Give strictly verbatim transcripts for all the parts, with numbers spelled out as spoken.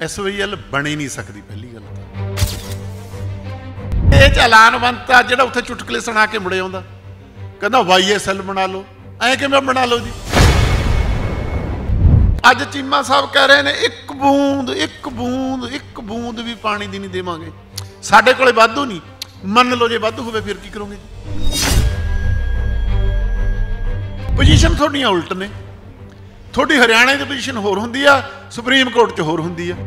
S Y L बन ही नहीं सकती। पहली गल तो ये ऐलान बनता जो उत्थे चुटकले सुना के मुड़े आंदा कहना वाई एस एल बना लो, ऐ कि बना लो जी। अज चीमा साहब कह रहे हैं एक बूंद एक बूंद एक बूंद भी पानी की नहीं देवांगे, साडे कोले वाधू नहीं। मन लो जे वाधू होवे फिर की करोगे जी। पोजीशन थोड़ियां उल्ट ने, थोड़ी हरियाणा की पोजीशन होर हुंदी आ, सुप्रीम कोर्ट च होर हुंदी आ।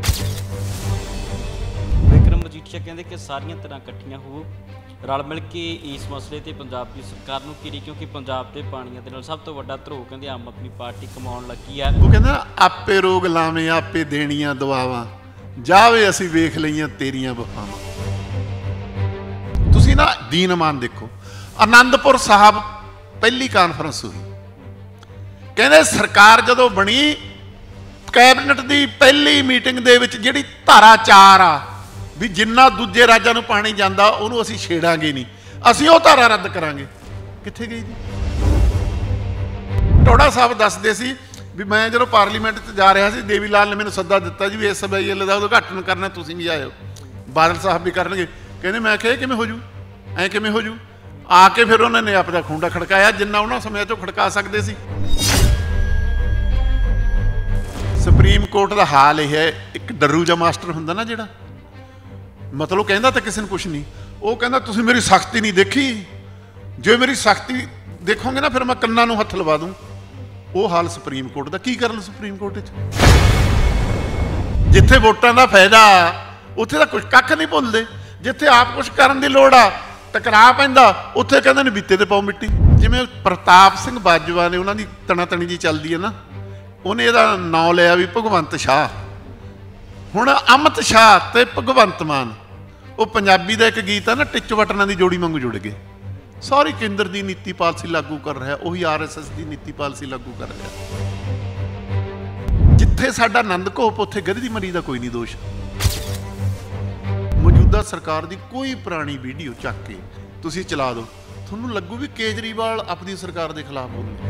विक्रम मजीठिया कहते कि सारियां तरह इकट्ठियां हो रल मिल के इस मसले ते पंजाब की सरकार नूं घिरी, क्योंकि पंजाब के पानियां दे नाल सब तो वड्डा धरो कहते आम आदमी पार्टी कमाउण लगी है। वो कहंदा आपे रोग लावे आपे देणियां दुआवां, जावे असीं वेख लईआं तेरियां वफावां। तुसीं ना दीन ईमान देखो, आनंदपुर साहब पहली कानफ्रेंस हुई, कहंदे सरकार जदों बनी कैबिनेट की पहली मीटिंग दे विच जिहड़ी धारा चार आ भी जिन्ना दूजे राज्यां नूं पानी जांदा उहनूं असीं छेड़ांगे नहीं, असीं वो धारा रद्द करांगे। कित्थे गई जी? टोड़ा साहब दसदे सी भी मैं जदों पार्लीमेंट च जा रहा सी, देवी लाल ने मैनूं सद्दा दिता जी भी एस वाई एल दा उद्घाटन करना, तुसीं भी आएओ, बादल साहब भी करनगे। कहंदे मैं आखिआ किवें हो जू, ऐ किवें हो जू। आके फिर उन्होंने अपना खूंडा खड़काया जिन्ना उन्होंने समय चो खड़का सकते सी। सुप्रीम कोर्ट का हाल यह है, एक डरू जा मास्टर हुंदा ना जिहड़ा, मतलब कहंदा तो किसी ने कुछ नहीं, वो कहंदा तुसीं मेरी सख्ती नहीं देखी, जो मेरी सख्ती देखोगे ना फिर मैं कन्नां नूं हत्थ लवा दूँ। वो हाल सुप्रीम कोर्ट का। की करन सुप्रीम कोर्ट च? जिथे वोटां दा फायदा उत्थे तां कुछ कख नहीं भुलदे, जिथे आप कुछ करन दी लोड़ आ टकरा पैंदा उत्थे कहंदे ने बीते ते पाओ मिट्टी। जिवें प्रताप सिंह बाजवा ने उन्हां दी तणा तणी जी चलदी है ना, उन्हें इहदा नाम लिया भी भगवंत शाह। हुण अमित शाह ते भगवंत मान, वो पंजाबी का एक गीत है ना, टिच बटनां दी जोड़ी वांगू जुड़ गए। सारी केंद्र की नीति पालसी लागू कर रहा है, उही आर एस एस की नीति पालसी लागू कर रहा है। जिथे साडा आनंद घोप उत्थे गधी मरी का कोई नहीं दोष। मौजूदा सरकार की कोई पुरानी वीडियो चक के तुसीं चला दो, तुहानूं लगू भी केजरीवाल अपनी सरकार के खिलाफ बोल रहे।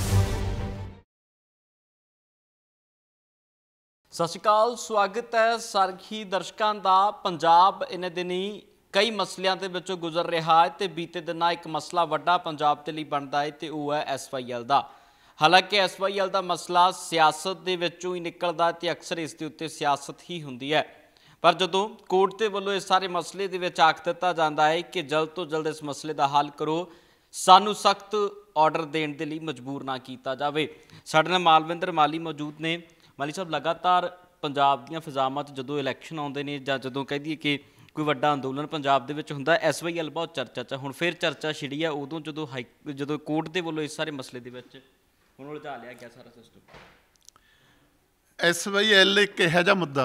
सत श्री अकाल, स्वागत है सारखी दर्शकों का। पंजाब इन्हें दिनी कई मसलियां दे विचों गुजर रहा है, तो बीते दिन एक मसला वड्डा पंजाब के लिए बनता है, तो वह है एस वाई एल का। हालांकि एस वाई एल का मसला सियासत के विचों ही निकलता है, तो अक्सर इसके उत्ते सियासत ही होंदी है। पर जदों कोर्ट के वलों इस सारे मसले दे विच आख दिता जाता है कि जल्द तो जल्द इस मसले का हल करो, सानू सख्त ऑर्डर देने के लिए मजबूर ना किया जाए। साडे नाल मालविंदर माली मौजूद ने। माली साहब, लगातार पंजाब दीयां फिजावां च जदों इलैक्शन आउंदे ने जां जदों कह दईए कि कोई वड्डा अंदोलन पंजाब दे विच हुंदा, एस वाई एल बहुत चर्चा च। हुण फिर चर्चा छिड़ी है उदों जदों हाई जदों कोर्ट दे वल्लों इस सारे मसले दे विच हुण उलझा लिया गया सारा सिस्टम। एस वाई एल एक इहो जिहा मुद्दा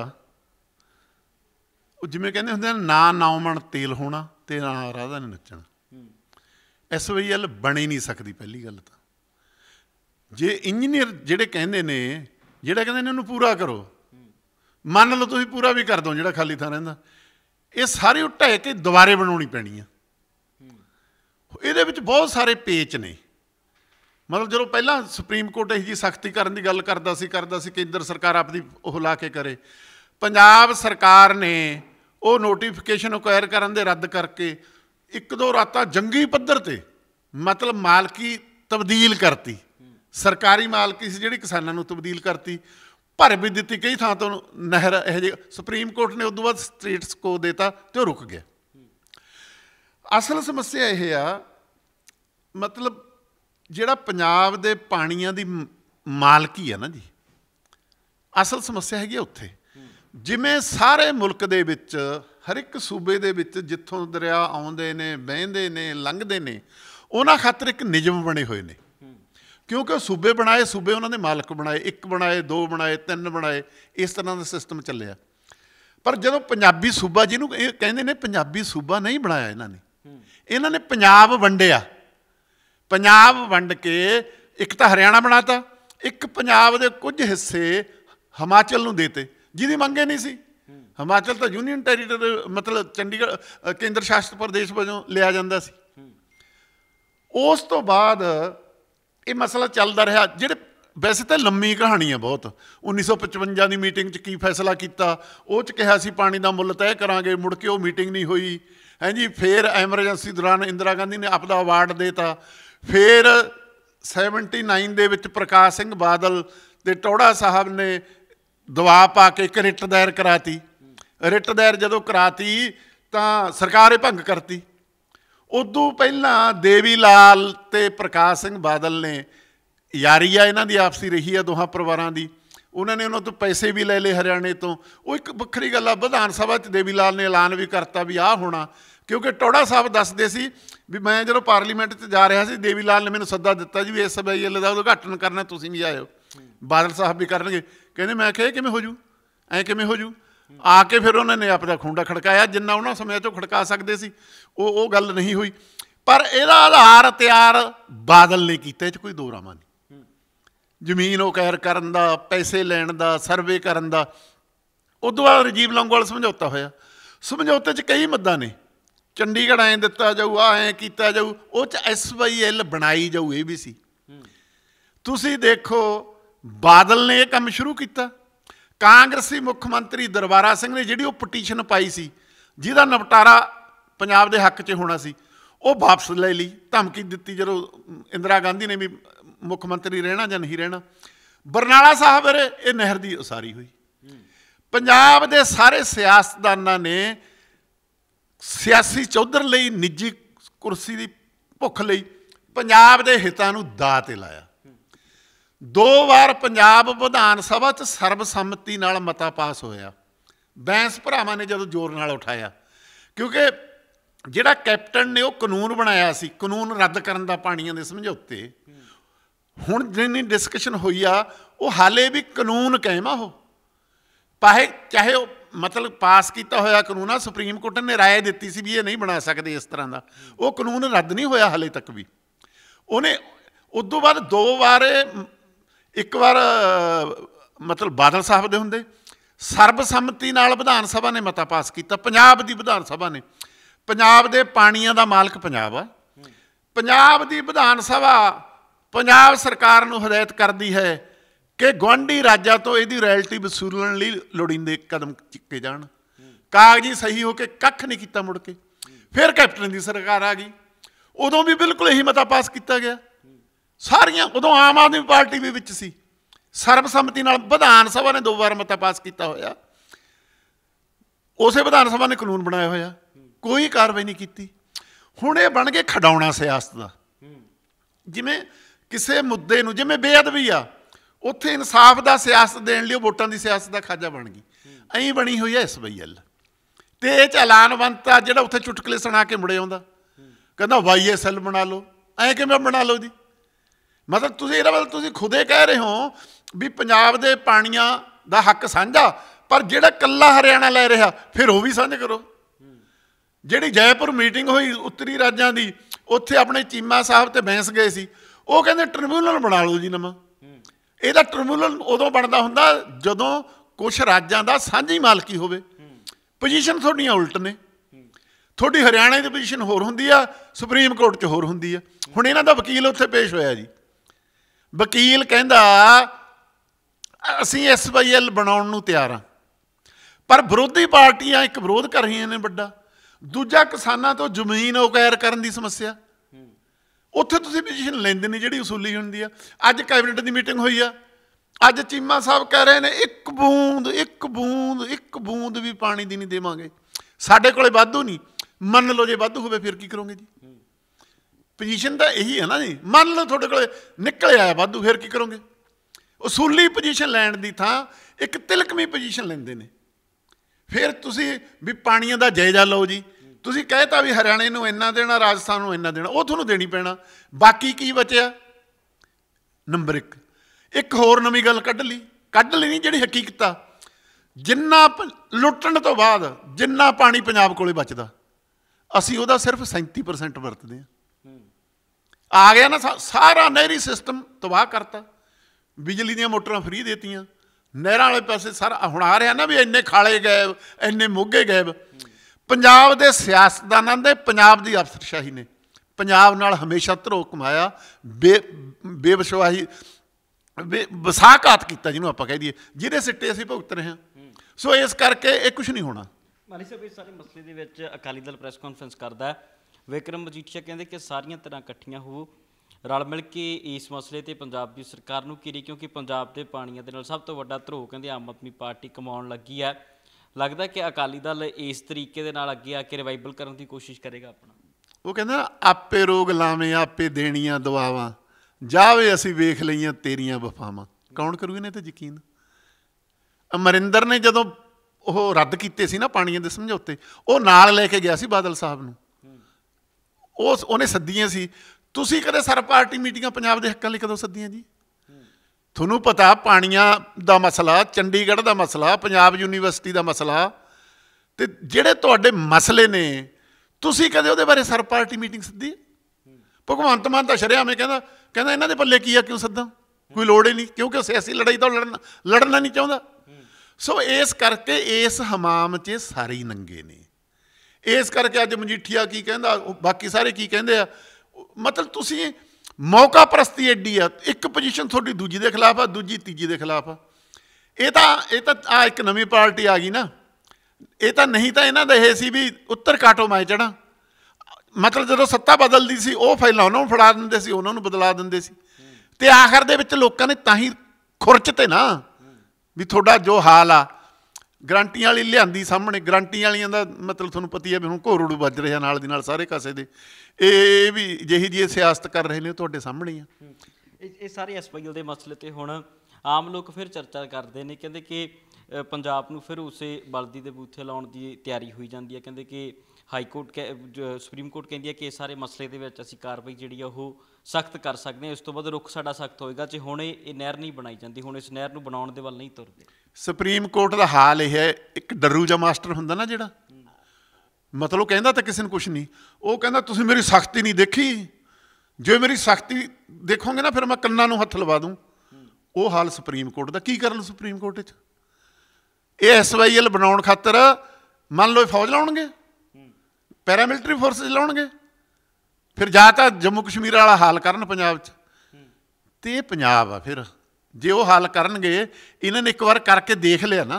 जिवें कहंदे हुंदे ना नौ मन तेल होना ते ना राधा ने नच्चना। एस वाई एल बन ही नहीं सकती। पहली गल तो जे इंजीनियर जिहड़े कहंदे ने, जिहड़ा कहंदे ने इहनूं पूरा करो, मान लो तुसीं पूरा भी कर दो जिहड़ा खाली थां रहिंदा, ये सारी ढह के दुबारे बनाउणी पैणी आ। इहदे विच बहुत सारे पेच ने। मतलब जो पहला सुप्रीम कोर्ट इहो जी सख्ती करन दी गल करदा सी करदा सी केंद्र सरकार आपदी ओह ला के करे, पंजाब सरकार ने वो नोटिफिकेशन एक्वायर करन दे रद्द करके एक दो रातां जंगी पद्धर ते मतलब मालकी तब्दील करती, सरकारी मालकी सी जिहड़ी किसानां नूं तब्दील करती, भर भी दित्ती कई थां तो नहर इहो जी। सुप्रीम कोर्ट ने उदों बाद स्टेटस को देता तो रुक गया। असल समस्या यह आ, मतलब जिहड़ा पंजाब दे पाणीआं दी मालकी है ना जी, असल समस्या हैगी उत्थे। जिवें सारे मुल्क दे विच हर एक सूबे दे विच जिथों दरिया आउंदे ने बहिंदे ने लंघदे ने, उन्हां खातर एक नियम बने हुए ने, क्योंकि सूबे बनाए, सूबे उन्होंने मालक बनाए, एक बनाए, दो बनाए, तीन बनाए, इस तरह का सिस्टम चलिया। पर जदों पंजाबी सूबा जिन्हों कहंदे ने, पंजाबी सूबा नहीं बनाया इन्होंने, इन्होंने पंजाब वंडिया। पंजाब वंड के एक तो हरियाणा बनाता, एक पंजाब के कुछ हिस्से हिमाचल नूं देते जिहदी मंगे नहीं सी। हिमाचल तो यूनीयन टैरीटरी मतलब चंडीगढ़ केंद्र शासित प्रदेश वजों लिया जाता सी। उस तो बाद ये मसला चलता रहा। जिहड़े ਵੈਸੇ ਤਾਂ ਲੰਮੀ ਕਹਾਣੀ ਆ ਬਹੁਤ। ਉੱਨੀ ਸੌ ਪਚਵੰਜਾ ਦੀ ਮੀਟਿੰਗ 'ਚ ਕੀ ਫੈਸਲਾ ਕੀਤਾ, ਉਹ 'ਚ ਕਿਹਾ ਸੀ ਪਾਣੀ ਦਾ ਮੁੱਲ ਤੈਅ ਕਰਾਂਗੇ, ਮੁੜ ਕੇ ਉਹ ਮੀਟਿੰਗ ਨਹੀਂ ਹੋਈ ਹੈ ਜੀ। ਫਿਰ ਐਮਰਜੈਂਸੀ ਦੌਰਾਨ ਇੰਦਰਾ ਗਾਂਧੀ ਨੇ ਆਪਦਾ ਅਵਾਰਡ ਦੇਤਾ। ਫਿਰ ਸੈਵਨਟੀ ਨਾਈਨ ਦੇ ਵਿੱਚ ਪ੍ਰਕਾਸ਼ ਸਿੰਘ ਬਾਦਲ ਤੇ ਟੌੜਾ ਸਾਹਿਬ ਨੇ ਦਬਾਅ ਪਾ ਕੇ ਇੱਕ ਰਿਟ ਦਾਇਰ ਕਰਾਤੀ। ਰਿਟ ਦਾਇਰ ਜਦੋਂ ਕਰਾਤੀ ਤਾਂ ਸਰਕਾਰ ਇਹ ਭੰਗ ਕਰਤੀ। ਉਦੋਂ ਪਹਿਲਾਂ ਦੇਵੀ ਲਾਲ ਤੇ ਪ੍ਰਕਾਸ਼ ਸਿੰਘ ਬਾਦਲ ਨੇ, ਯਾਰੀ ਆ ਇਹਨਾਂ ਦੀ ਆਪਸੀ ਰਹੀ ਆ ਦੋਹਾਂ ਪਰਿਵਾਰਾਂ ਦੀ, ਉਹਨਾਂ ਨੇ ਉਹਨਾਂ ਤੋਂ ਪੈਸੇ ਵੀ ਲੈ ਲਏ ਹਰਿਆਣੇ ਤੋਂ। ਉਹ ਇੱਕ ਵੱਖਰੀ ਗੱਲ ਆ। ਵਿਧਾਨ ਸਭਾ 'ਚ ਦੇਵੀ ਲਾਲ ਨੇ ਐਲਾਨ ਵੀ ਕਰਤਾ ਵੀ ਆਹ ਹੋਣਾ, ਕਿਉਂਕਿ ਟੌੜਾ ਸਾਹਿਬ ਦੱਸਦੇ ਸੀ ਵੀ ਮੈਂ ਜਦੋਂ ਪਾਰਲੀਮੈਂਟ 'ਚ ਜਾ ਰਿਹਾ ਸੀ, ਦੇਵੀ ਲਾਲ ਨੇ ਮੈਨੂੰ ਸੱਦਾ ਦਿੱਤਾ G V S Y L ਦਾ ਉਦਘਾਟਨ ਕਰਨਾ, ਤੁਸੀਂ ਵੀ ਆਇਓ, ਬਾਦਲ ਸਾਹਿਬ ਵੀ ਕਰਨਗੇ। ਕਹਿੰਦੇ ਮੈਂ ਕਿਹਾ ਇਹ ਕਿਵੇਂ ਹੋ ਜੂ, ਐਂ ਕਿਵੇਂ ਹੋ ਜੂ। ਆ ਕੇ ਫਿਰ ਉਹਨਾਂ ਨੇ ਆਪਦਾ ਖੂੰਡਾ ਖੜਕਾਇਆ, ਜਿੰਨਾ ਉਹਨਾਂ ਸਮਿਆਂ 'ਚੋਂ ਖੜਕਾ ਸਕਦੇ ਸੀ। ਉਹ ਉਹ ਗੱਲ ਨਹੀਂ ਹੋਈ। ਪਰ ਇਹਦਾ ਆਧਾਰ ਤਿਆਰ ਬਾਦਲ ਨੇ ਕੀਤਾ, ਇਹ 'ਚ ਕੋਈ ਦੋ ਰਾਮਾ ਨਹੀਂ। ਜ਼ਮੀਨ ਅਕਵਾਇਰ ਕਰਨ ਦਾ, ਪੈਸੇ ਲੈਣ ਦਾ, ਸਰਵੇ ਕਰਨ ਦਾ। ਉਦੋਂ ਬਾਅਦ ਰਾਜੀਵ ਲੌਂਗੋਵਾਲ ਸਮਝੌਤਾ ਹੋਇਆ। ਸਮਝੌਤੇ 'ਚ ਕਈ ਮੱਦਾਂ ਨੇ। ਚੰਡੀਗੜ੍ਹ ਐਂ ਦਿੱਤਾ ਜਾਊ, ਆਹ ਐਂ ਕੀਤਾ ਜਾਊ, ਉਹ 'ਚ ਐਸ ਵਾਈ ਐਲ ਬਣਾਈ ਜਾਊ, ਇਹ ਵੀ ਸੀ। ਤੁਸੀਂ ਦੇਖੋ ਬਾਦਲ ਨੇ ਇਹ ਕੰਮ ਸ਼ੁਰੂ ਕੀਤਾ। ਕਾਂਗਰਸੀ ਮੁੱਖ ਮੰਤਰੀ ਦਰਬਾਰਾ ਸਿੰਘ ਨੇ ਜਿਹੜੀ ਉਹ ਪਟੀਸ਼ਨ ਪਾਈ ਸੀ ਜਿਹਦਾ ਨਿਪਟਾਰਾ ਪੰਜਾਬ ਦੇ ਹੱਕ 'ਚ ਹੋਣਾ ਸੀ, ਉਹ ਵਾਪਸ ਲੈ ਲਈ। ਧਮਕੀ ਦਿੱਤੀ ਜਦੋਂ ਇੰਦਰਾ ਗਾਂਧੀ ਨੇ ਵੀ ਮੁੱਖ ਮੰਤਰੀ ਰਹਿਣਾ ਜਾਂ ਨਹੀਂ ਰਹਿਣਾ। ਬਰਨਾਲਾ ਸਾਹਿਬ ਇਹ ਨਹਿਰ ਦੀ ਉਸਾਰੀ ਹੋਈ। ਪੰਜਾਬ ਦੇ ਸਾਰੇ ਸਿਆਸਤਦਾਨਾਂ ਨੇ ਸਿਆਸੀ ਚੌਧਰ ਲਈ, ਨਿੱਜੀ ਕੁਰਸੀ ਦੀ ਭੁੱਖ ਲਈ ਪੰਜਾਬ ਦੇ ਹਿੱਤਾਂ ਨੂੰ ਦਾਅ 'ਤੇ ਲਾਇਆ। ਦੋ ਵਾਰ ਪੰਜਾਬ ਵਿਧਾਨ ਸਭਾ 'ਚ ਸਰਬਸੰਮਤੀ ਨਾਲ ਮਤਾ ਪਾਸ ਹੋਇਆ। ਬੈਂਸ ਭਰਾਵਾਂ ਨੇ ਜਦੋਂ ਜ਼ੋਰ ਨਾਲ ਉਠਾਇਆ, ਕਿਉਂਕਿ ਜਿਹੜਾ ਕੈਪਟਨ ਨੇ ਉਹ ਕਾਨੂੰਨ ਬਣਾਇਆ ਸੀ, ਕਾਨੂੰਨ ਰੱਦ ਕਰਨ ਦਾ ਪਾਣੀਆਂ ਦੇ ਸਮਝੌਤੇ। ਹੁਣ ਜਿੰਨੀ ਡਿਸਕਸ਼ਨ ਹੋਈ ਆ, ਉਹ ਹਾਲੇ ਵੀ ਕਾਨੂੰਨ ਕਾਇਮ ਆ। ਉਹ ਪਾਹੇ ਚਾਹੇ ਉਹ ਮਤਲਬ ਪਾਸ ਕੀਤਾ ਹੋਇਆ ਕਾਨੂੰਨ ਆ, ਸੁਪਰੀਮ ਕੋਰਟ ਨੇ ਰਾਏ ਦਿੱਤੀ ਸੀ ਵੀ ਇਹ ਨਹੀਂ ਬਣਾ ਸਕਦੇ ਇਸ ਤਰ੍ਹਾਂ ਦਾ, ਉਹ ਕਾਨੂੰਨ ਰੱਦ ਨਹੀਂ ਹੋਇਆ ਹਾਲੇ ਤੱਕ ਵੀ। ਉਹਨੇ ਉਦੋਂ ਬਾਅਦ ਦੋ ਵਾਰ, ਇੱਕ ਵਾਰ ਮਤਲਬ ਬਾਦਲ ਸਾਹਿਬ ਦੇ ਹੁੰਦੇ, ਸਰਬਸੰਮਤੀ ਨਾਲ ਵਿਧਾਨ ਸਭਾ ਨੇ ਮਤਾ ਪਾਸ ਕੀਤਾ। ਪੰਜਾਬ ਦੀ ਵਿਧਾਨ ਸਭਾ ਨੇ, ਪੰਜਾਬ ਦੇ ਪਾਣੀਆਂ ਦਾ ਮਾਲਕ ਪੰਜਾਬ ਆ। ਪੰਜਾਬ ਦੀ ਵਿਧਾਨ ਸਭਾ ਪੰਜਾਬ ਸਰਕਾਰ ਨੂੰ ਹਦਾਇਤ ਕਰਦੀ ਹੈ ਕਿ ਗੁਆਂਢੀ ਰਾਜਾਂ ਤੋਂ ਇਹਦੀ ਰਾਇਲਟੀ ਵਸੂਲਣ ਲਈ ਲੋੜੀਂਦੇ ਕਦਮ ਚੁੱਕੇ ਜਾਣ। ਕਾਗਜ਼ੀ ਸਹੀ ਹੋ ਕੇ ਕੱਖ ਨਹੀਂ ਕੀਤਾ ਮੁੜ ਕੇ। ਫਿਰ ਕੈਪਟਨ ਦੀ ਸਰਕਾਰ ਆ ਗਈ, ਉਦੋਂ ਵੀ ਬਿਲਕੁਲ ਇਹੀ ਮਤਾ ਪਾਸ ਕੀਤਾ ਗਿਆ। ਸਾਰੀਆਂ, ਉਦੋਂ ਆਮ ਆਦਮੀ ਪਾਰਟੀ ਵੀ ਵਿੱਚ ਸੀ। ਸਰਬਸੰਮਤੀ ਨਾਲ ਵਿਧਾਨ ਸਭਾ ਨੇ ਦੋ ਵਾਰ ਮਤਾ ਪਾਸ ਕੀਤਾ ਹੋਇਆ। ਉਸੇ ਵਿਧਾਨ ਸਭਾ ਨੇ ਕਾਨੂੰਨ ਬਣਾਇਆ ਹੋਇਆ, ਕੋਈ ਕਾਰਵਾਈ ਨਹੀਂ ਕੀਤੀ। ਹੁਣ ਇਹ ਬਣ ਗਏ ਖਡਾਉਣਾ ਸਿਆਸਤ ਦਾ। ਜਿਵੇਂ ਕਿਸੇ ਮੁੱਦੇ ਨੂੰ, ਜਿਵੇਂ ਬੇਅਦਬੀ ਆ, ਉੱਥੇ ਇਨਸਾਫ ਦਾ ਸਿਆਸਤ ਦੇਣ ਲਈ ਉਹ ਵੋਟਾਂ ਦੀ ਸਿਆਸਤ ਦਾ ਖਾਜਾ ਬਣ ਗਈ। ਐਂ ਬਣੀ ਹੋਈ ਹੈ ਐਸ ਵਾਈ ਐਲ। ਅਤੇ ਇਹ 'ਚ ਐਲਾਨਵੰਤਾ ਜਿਹੜਾ ਉੱਥੇ ਚੁਟਕਲੇ ਸੁਣਾ ਕੇ ਮੁੜੇ ਆਉਂਦਾ, ਕਹਿੰਦਾ ਵਾਈ ਐਸ ਐਲ ਬਣਾ ਲਓ। ਐਂ ਕਿਵੇਂ ਬਣਾ ਲਓ ਜੀ? ਮਤਲਬ ਤੁਸੀਂ ਇਹਦਾ ਮਤਲਬ ਤੁਸੀਂ ਖੁਦੇ ਕਹਿ ਰਹੇ ਹੋ ਵੀ ਪੰਜਾਬ ਦੇ ਪਾਣੀਆਂ ਦਾ ਹੱਕ ਸਾਂਝਾ, ਪਰ ਜਿਹੜਾ ਇਕੱਲਾ ਹਰਿਆਣਾ ਲੈ ਰਿਹਾ ਫਿਰ ਉਹ ਵੀ ਸਾਂਝ ਕਰੋ। ਜਿਹੜੀ ਜੈਪੁਰ ਮੀਟਿੰਗ ਹੋਈ ਉੱਤਰੀ ਰਾਜਾਂ ਦੀ, ਉੱਥੇ ਆਪਣੇ ਚੀਮਾ ਸਾਹਿਬ ਤੇ ਬੈਂਸ ਗਏ ਸੀ, ਉਹ ਕਹਿੰਦੇ ਟ੍ਰਿਬਿਊਨਲ ਬਣਾ ਲਓ ਜੀ ਨਵਾਂ। ਇਹਦਾ ਟ੍ਰਿਬਿਊਨਲ ਉਦੋਂ ਬਣਦਾ ਹੁੰਦਾ ਜਦੋਂ ਕੁਛ ਰਾਜਾਂ ਦਾ ਸਾਂਝੀ ਮਾਲਕੀ ਹੋਵੇ। ਪੋਜੀਸ਼ਨ ਤੁਹਾਡੀਆਂ ਉਲਟ ਨੇ। ਤੁਹਾਡੀ ਹਰਿਆਣੇ ਦੀ ਪੋਜੀਸ਼ਨ ਹੋਰ ਹੁੰਦੀ ਆ, ਸੁਪਰੀਮ ਕੋਰਟ 'ਚ ਹੋਰ ਹੁੰਦੀ ਆ। ਹੁਣ ਇਹਨਾਂ ਦਾ ਵਕੀਲ ਉੱਥੇ ਪੇਸ਼ ਹੋਇਆ ਜੀ। ਵਕੀਲ ਕਹਿੰਦਾ ਅਸੀਂ ਐਸ ਵਾਈ ਐਲ ਬਣਾਉਣ ਨੂੰ ਤਿਆਰ ਹਾਂ, ਪਰ ਵਿਰੋਧੀ ਪਾਰਟੀਆਂ ਇੱਕ ਵਿਰੋਧ ਕਰ ਰਹੀਆਂ ਨੇ ਵੱਡਾ, ਦੂਜਾ ਕਿਸਾਨਾਂ ਤੋਂ ਜ਼ਮੀਨ ਅਕਵਾਇਰ ਕਰਨ ਦੀ ਸਮੱਸਿਆ। ਉੱਥੇ ਤੁਸੀਂ ਪੋਜੀਸ਼ਨ ਲੈਂਦੇ ਨਹੀਂ ਜਿਹੜੀ ਉਸੂਲੀ ਹੁੰਦੀ ਆ। ਅੱਜ ਕੈਬਨਿਟ ਦੀ ਮੀਟਿੰਗ ਹੋਈ ਆ, ਅੱਜ ਚੀਮਾ ਸਾਹਿਬ ਕਹਿ ਰਹੇ ਨੇ ਇੱਕ ਬੂੰਦ ਇੱਕ ਬੂੰਦ ਇੱਕ ਬੂੰਦ ਵੀ ਪਾਣੀ ਦੀ ਨਹੀਂ ਦੇਵਾਂਗੇ, ਸਾਡੇ ਕੋਲੇ ਵਾਧੂ ਨਹੀਂ। ਮੰਨ ਲਓ ਜੇ ਵਾਧੂ ਹੋਵੇ ਫਿਰ ਕੀ ਕਰੋਗੇ ਜੀ? ਪੋਜੀਸ਼ਨ ਤਾਂ ਇਹੀ ਹੈ ਨਾ ਜੀ। ਮੰਨ ਲਓ ਤੁਹਾਡੇ ਕੋਲੇ ਨਿਕਲ ਆਇਆ ਵਾਧੂ, ਫਿਰ ਕੀ ਕਰੋਗੇ? ਉਸੂਲੀ ਪੋਜੀਸ਼ਨ ਲੈਣ ਦੀ ਥਾਂ ਇੱਕ ਤਿਲਕਵੀਂ ਪੋਜੀਸ਼ਨ ਲੈਂਦੇ ਨੇ। ਫਿਰ ਤੁਸੀਂ ਵੀ ਪਾਣੀਆਂ ਦਾ ਜਾਇਜ਼ਾ ਲਓ ਜੀ। ਤੁਸੀਂ ਕਹਿਤਾ ਵੀ ਹਰਿਆਣੇ ਨੂੰ ਇੰਨਾ ਦੇਣਾ, ਰਾਜਸਥਾਨ ਨੂੰ ਇੰਨਾ ਦੇਣਾ, ਉਹ ਤੁਹਾਨੂੰ ਦੇਣੀ ਪੈਣਾ। ਬਾਕੀ ਕੀ ਬਚਿਆ? ਨੰਬਰ ਇੱਕ ਇੱਕ ਹੋਰ ਨਵੀਂ ਗੱਲ ਕੱਢ ਲਈ, ਕੱਢ ਲਈ ਨਹੀਂ ਜਿਹੜੀ ਹਕੀਕਤ ਆ, ਜਿੰਨਾ ਲੁੱਟਣ ਤੋਂ ਬਾਅਦ ਜਿੰਨਾ ਪਾਣੀ ਪੰਜਾਬ ਕੋਲੇ ਬਚਦਾ, ਅਸੀਂ ਉਹਦਾ ਸਿਰਫ ਸੈਂਤੀ ਪਰਸੈਂਟ ਵਰਤਦੇ ਹਾਂ। ਆ ਗਿਆ ਨਾ, ਸਾਰਾ ਨਹਿਰੀ ਸਿਸਟਮ ਤਬਾਹ ਕਰਤਾ। ਬਿਜਲੀ ਦੀਆਂ ਮੋਟਰਾਂ ਫਰੀ ਦੇਤੀਆਂ, ਨਹਿਰਾਂ ਵਾਲੇ ਪਾਸੇ ਸਾਰਾ ਹੁਣ ਆ ਰਿਹਾ ਨਾ ਵੀ ਇੰਨੇ ਖਾਲੇ ਗਾਇਬ, ਇੰਨੇ ਮੋਗੇ ਗਾਇਬ। ਪੰਜਾਬ ਦੇ ਸਿਆਸਤਦਾਨਾਂ ਦੇ, ਪੰਜਾਬ ਦੀ ਅਫਸਰਸ਼ਾਹੀ ਨੇ ਪੰਜਾਬ ਨਾਲ ਹਮੇਸ਼ਾ ਧਰੋ ਕਮਾਇਆ। ਬੇ ਬੇਵਿਸ਼ਵਾਸੀ ਵਿਸਾਘਾਤ ਕੀਤਾ ਜਿਹਨੂੰ ਆਪਾਂ ਕਹਿ ਦਈਏ, ਜਿਹਦੇ ਸਿੱਟੇ ਅਸੀਂ ਭੁਗਤ ਰਹੇ ਹਾਂ। ਸੋ ਇਸ ਕਰਕੇ ਇਹ ਕੁਛ ਨਹੀਂ ਹੋਣਾ। ਮਾਨੀ ਸਾਹਿਬ, ਇਸ ਸਾਰੇ ਮਸਲੇ ਦੇ ਵਿੱਚ ਅਕਾਲੀ ਦਲ ਪ੍ਰੈਸ ਕਾਨਫਰੰਸ ਕਰਦਾ ਹੈ, ਵਿਕਰਮ ਮਜੀਠੀਆ ਕਹਿੰਦੇ ਕਿ ਸਾਰੀਆਂ ਤਰ੍ਹਾਂ ਇਕੱਠੀਆਂ ਹੋ ਰਲ ਮਿਲ ਕੇ ਇਸ ਮਸਲੇ 'ਤੇ ਪੰਜਾਬ ਦੀ ਸਰਕਾਰ ਨੂੰ ਘੇਰੇ, ਕਿਉਂਕਿ ਪੰਜਾਬ ਦੇ ਪਾਣੀਆਂ ਦੇ ਨਾਲ ਸਭ ਤੋਂ ਵੱਡਾ ਧਰੋਹ ਕਹਿੰਦੇ ਆਮ ਆਦਮੀ ਪਾਰਟੀ ਕਮਾਉਣ ਲੱਗੀ ਹੈ। ਲੱਗਦਾ ਕਿ ਅਕਾਲੀ ਦਲ ਇਸ ਤਰੀਕੇ ਦੇ ਨਾਲ ਅੱਗੇ ਆ ਕੇ ਰਿਵਾਈਵਲ ਕਰਨ ਦੀ ਕੋਸ਼ਿਸ਼ ਕਰੇਗਾ ਆਪਣਾ। ਉਹ ਕਹਿੰਦਾ ਆਪੇ ਰੋਗ ਲਾਵੇਂ ਆਪੇ ਦੇਣੀਆਂ ਦੁਆਵਾਂ, ਜਾਵੇ ਅਸੀਂ ਵੇਖ ਲਈਆਂ ਤੇਰੀਆਂ ਵਫਾਵਾਂ। ਕੌਣ ਕਰੂ ਇਹਨੇ ਤੇ ਯਕੀਨ? ਅਮਰਿੰਦਰ ਨੇ ਜਦੋਂ ਉਹ ਰੱਦ ਕੀਤੇ ਸੀ ਨਾ ਪਾਣੀਆਂ ਦੇ ਸਮਝੌਤੇ, ਉਹ ਨਾਲ ਲੈ ਕੇ ਗਿਆ ਸੀ ਬਾਦਲ ਸਾਹਿਬ ਨੂੰ, ਉਸ ਉਹਨੇ ਸੱਦੀਆਂ ਸੀ। ਤੁਸੀਂ ਕਦੇ ਸਰ ਪਾਰਟੀ ਮੀਟਿੰਗਾਂ ਪੰਜਾਬ ਦੇ ਹੱਕਾਂ ਲਈ ਕਦੋਂ ਸੱਦੀਆਂ ਜੀ? ਤੁਹਾਨੂੰ ਪਤਾ ਪਾਣੀਆਂ ਦਾ ਮਸਲਾ, ਚੰਡੀਗੜ੍ਹ ਦਾ ਮਸਲਾ, ਪੰਜਾਬ ਯੂਨੀਵਰਸਿਟੀ ਦਾ ਮਸਲਾ, ਤੇ ਜਿਹੜੇ ਤੁਹਾਡੇ ਮਸਲੇ ਨੇ ਤੁਸੀਂ ਕਦੇ ਉਹਦੇ ਬਾਰੇ ਸਰ ਪਾਰਟੀ ਮੀਟਿੰਗ ਸੱਦੀ? ਭਗਵੰਤ ਮਾਨ ਤਾਂ ਸ਼ਰੇਆਮ ਕਹਿੰਦਾ ਕਹਿੰਦਾ ਇਹਨਾਂ ਦੇ ਪੱਲੇ ਕੀ ਆ, ਕਿਉਂ ਸੱਦਾਂ, ਕੋਈ ਲੋੜ ਹੀ ਨਹੀਂ, ਕਿਉਂਕਿ ਸਿਆਸੀ ਲੜਾਈ ਤਾਂ ਲੜਨਾ ਲੜਨਾ ਨਹੀਂ ਚਾਹੁੰਦਾ। ਸੋ ਇਸ ਕਰਕੇ ਇਸ ਹਮਾਮ 'ਚ ਸਾਰੇ ਹੀ ਨੰਗੇ ਨੇ। ਇਸ ਕਰਕੇ ਅੱਜ ਮਜੀਠੀਆ ਕੀ ਕਹਿੰਦਾ, ਬਾਕੀ ਸਾਰੇ ਕੀ ਕਹਿੰਦੇ ਆ, ਮਤਲਬ ਤੁਸੀਂ ਮੌਕਾ ਪ੍ਰਸਤੀ ਐਡੀ ਆ, ਇੱਕ ਪੋਜੀਸ਼ਨ ਤੁਹਾਡੀ ਦੂਜੀ ਦੇ ਖਿਲਾਫ ਆ, ਦੂਜੀ ਤੀਜੀ ਦੇ ਖਿਲਾਫ ਆ। ਇਹ ਤਾਂ ਇਹ ਤਾਂ ਆ ਇੱਕ ਨਵੀਂ ਪਾਰਟੀ ਆ ਗਈ ਨਾ, ਇਹ ਤਾਂ ਨਹੀਂ ਤਾਂ ਇਹਨਾਂ ਦਾ ਇਹ ਸੀ ਵੀ ਉੱਤਰ ਕਾਟੋ ਮੈਂ ਚੜ੍ਹਾਂ। ਮਤਲਬ ਜਦੋਂ ਸੱਤਾ ਬਦਲਦੀ ਸੀ ਉਹ ਫਾਈਲਾਂ ਉਹਨਾਂ ਨੂੰ ਫੜਾ ਦਿੰਦੇ ਸੀ, ਉਹਨਾਂ ਨੂੰ ਬਦਲਾ ਦਿੰਦੇ ਸੀ, ਅਤੇ ਆਖਰ ਦੇ ਵਿੱਚ ਲੋਕਾਂ ਨੇ ਤਾਂ ਹੀ ਖੁਰਚ ਤੇ ਨਾ ਵੀ ਤੁਹਾਡਾ ਜੋ ਹਾਲ ਆ। ਗਰੰਟੀਆਂ ਵਾਲੀ ਲਿਆਂਦੀ ਸਾਹਮਣੇ, ਗਰੰਟੀਆਂ ਵਾਲੀਆਂ ਦਾ ਮਤਲਬ ਤੁਹਾਨੂੰ ਪਤਾ ਹੈ ਵੀ ਹੁਣ ਘੋਰੜੂ ਵੱਜ ਰਿਹਾ ਨਾਲ ਦੀ ਨਾਲ ਸਾਰੇ ਕਾਸੇ ਦੇ। ਇਹ ਵੀ ਜਿਹੀ ਜਿਹੀ ਸਿਆਸਤ ਕਰ ਰਹੇ ਨੇ ਤੁਹਾਡੇ ਸਾਹਮਣੇ ਹੀ ਆ। ਇਹ ਇਹ ਸਾਰੇ ਐਸ ਵਾਈ ਐਲ ਦੇ ਮਸਲੇ 'ਤੇ ਹੁਣ ਆਮ ਲੋਕ ਫਿਰ ਚਰਚਾ ਕਰਦੇ ਨੇ, ਕਹਿੰਦੇ ਕਿ ਪੰਜਾਬ ਨੂੰ ਫਿਰ ਉਸੇ ਬਲਦੀ ਦੇ ਬੂਥੇ ਲਾਉਣ ਦੀ ਤਿਆਰੀ ਹੋਈ ਜਾਂਦੀ ਹੈ। ਕਹਿੰਦੇ ਕਿ ਹਾਈ ਕੋਰਟ ਕਹਿ ਸੁਪਰੀਮ ਕੋਰਟ ਕਹਿੰਦੀ ਹੈ ਕਿ ਇਸ ਸਾਰੇ ਮਸਲੇ ਦੇ ਵਿੱਚ ਅਸੀਂ ਕਾਰਵਾਈ ਜਿਹੜੀ ਆ ਉਹ ਸਖਤ ਕਰ ਸਕਦੇ ਹਾਂ, ਇਸ ਤੋਂ ਬਾਅਦ ਰੁਖ ਸਾਡਾ ਸਖਤ ਹੋਏਗਾ ਜੇ ਹੁਣ ਇਹ ਨਹਿਰ ਨਹੀਂ ਬਣਾਈ ਜਾਂਦੀ, ਹੁਣ ਇਸ ਨਹਿਰ ਨੂੰ ਬਣਾਉਣ ਦੇ ਵੱਲ ਨਹੀਂ ਤੁਰਦੇ। ਸੁਪਰੀਮ ਕੋਰਟ ਦਾ ਹਾਲ ਇਹ ਹੈ, ਇੱਕ ਡਰੂ ਜਿਹਾ ਮਾਸਟਰ ਹੁੰਦਾ ਨਾ ਜਿਹੜਾ, ਮਤਲਬ ਕਹਿੰਦਾ ਤਾਂ ਕਿਸੇ ਨੂੰ ਕੁਛ ਨਹੀਂ, ਉਹ ਕਹਿੰਦਾ ਤੁਸੀਂ ਮੇਰੀ ਸਖਤੀ ਨਹੀਂ ਦੇਖੀ, ਜੇ ਮੇਰੀ ਸਖਤੀ ਦੇਖੋਗੇ ਨਾ ਫਿਰ ਮੈਂ ਕੰਨਾਂ ਨੂੰ ਹੱਥ ਲਵਾ ਦੂੰ। ਉਹ ਹਾਲ ਸੁਪਰੀਮ ਕੋਰਟ ਦਾ। ਕੀ ਕਰਨ ਸੁਪਰੀਮ ਕੋਰਟ 'ਚ? ਇਹ ਐਸ ਵਾਈ ਐਲ ਬਣਾਉਣ ਖਾਤਰ ਮੰਨ ਲਓ ਫੌਜ ਲਾਉਣਗੇ, ਪੈਰਾਮਿਲਟਰੀ ਫੋਰਸਿਸ ਲਾਉਣਗੇ, ਫਿਰ ਜਾਂ ਤਾਂ ਜੰਮੂ ਕਸ਼ਮੀਰ ਵਾਲਾ ਹਾਲ ਕਰਨ ਪੰਜਾਬ 'ਚ, ਅਤੇ ਇਹ ਪੰਜਾਬ ਆ। ਫਿਰ ਜੇ ਉਹ ਹੱਲ ਕਰਨਗੇ, ਇਹਨਾਂ ਨੇ ਇੱਕ ਵਾਰ ਕਰਕੇ ਦੇਖ ਲਿਆ ਨਾ,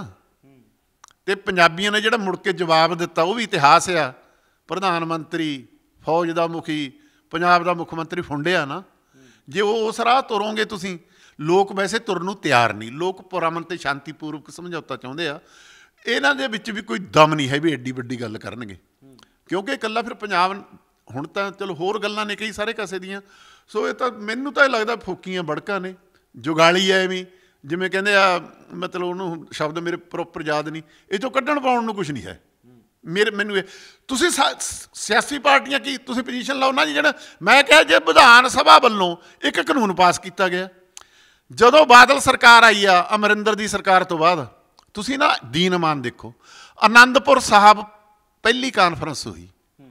ਅਤੇ ਪੰਜਾਬੀਆਂ ਨੇ ਜਿਹੜਾ ਮੁੜ ਕੇ ਜਵਾਬ ਦਿੱਤਾ ਉਹ ਵੀ ਇਤਿਹਾਸ ਆ। ਪ੍ਰਧਾਨ ਮੰਤਰੀ, ਫੌਜ ਦਾ ਮੁਖੀ, ਪੰਜਾਬ ਦਾ ਮੁੱਖ ਮੰਤਰੀ ਫੁੰਡਿਆ ਨਾ। ਜੇ ਉਹ ਉਸ ਰਾਹ ਤੁਰੋਗੇ ਤੁਸੀਂ, ਲੋਕ ਵੈਸੇ ਤੁਰਨ ਨੂੰ ਤਿਆਰ ਨਹੀਂ, ਲੋਕ ਪੁਰਅਮਨ ਅਤੇ ਸ਼ਾਂਤੀਪੂਰਵਕ ਸਮਝੌਤਾ ਚਾਹੁੰਦੇ ਆ। ਇਹਨਾਂ ਦੇ ਵਿੱਚ ਵੀ ਕੋਈ ਦਮ ਨਹੀਂ ਹੈ ਵੀ ਐਡੀ ਵੱਡੀ ਗੱਲ ਕਰਨਗੇ, ਕਿਉਂਕਿ ਇਕੱਲਾ ਫਿਰ ਪੰਜਾਬ ਹੁਣ ਤਾਂ ਚਲੋ ਹੋਰ ਗੱਲਾਂ ਨੇ ਕਈ ਸਾਰੇ ਕਾਸੇ ਦੀਆਂ। ਸੋ ਇਹ ਤਾਂ ਮੈਨੂੰ ਤਾਂ ਇਹ ਲੱਗਦਾ ਫੋਕੀਆਂ ਬੜਕਾਂ ਨੇ, ਜੁਗਾਲੀ ਹੈ ਐਵੇਂ, ਜਿਵੇਂ ਕਹਿੰਦੇ ਆ, ਮਤਲਬ ਉਹਨੂੰ ਸ਼ਬਦ ਮੇਰੇ ਪ੍ਰੋਪਰ ਯਾਦ ਨਹੀਂ, ਇਹ 'ਚੋਂ ਕੱਢਣ ਪਾਉਣ ਨੂੰ ਕੁਛ ਨਹੀਂ ਹੈ ਮੇਰੇ ਮੈਨੂੰ। ਇਹ ਤੁਸੀਂ ਸਿਆਸੀ ਪਾਰਟੀਆਂ ਕੀ ਤੁਸੀਂ ਪੋਜੀਸ਼ਨ ਲਾਓ ਨਾ ਜੀ। ਜਿਹੜਾ ਮੈਂ ਕਿਹਾ ਜੇ ਵਿਧਾਨ ਸਭਾ ਵੱਲੋਂ ਇੱਕ ਕਾਨੂੰਨ ਪਾਸ ਕੀਤਾ ਗਿਆ, ਜਦੋਂ ਬਾਦਲ ਸਰਕਾਰ ਆਈ ਆ ਅਮਰਿੰਦਰ ਦੀ ਸਰਕਾਰ ਤੋਂ ਬਾਅਦ, ਤੁਸੀਂ ਨਾ ਦੀਨ ਇਮਾਨ ਦੇਖੋ, ਆਨੰਦਪੁਰ ਸਾਹਿਬ ਪਹਿਲੀ ਕਾਨਫਰੰਸ ਹੋਈ,